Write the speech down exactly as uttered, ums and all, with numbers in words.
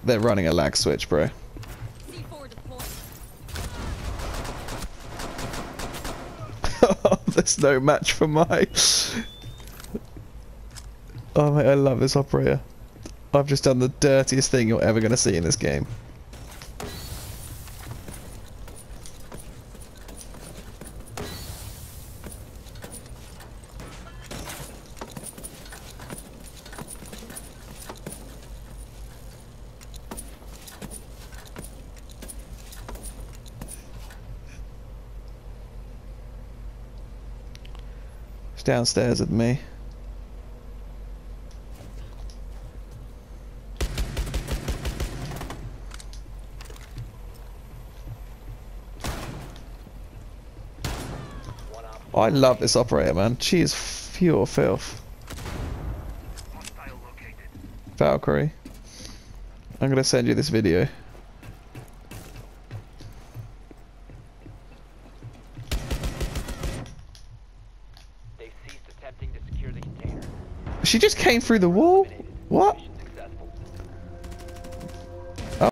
They're running a lag switch, bro. There's no match for my... Oh mate, I love this operator. I've just done the dirtiest thing you're ever going to see in this game. It's downstairs with me. I love this operator, man. She is pure filth. Valkyrie. I'm gonna send you this video. They've ceased attempting to secure the container. She just came through the wall? What?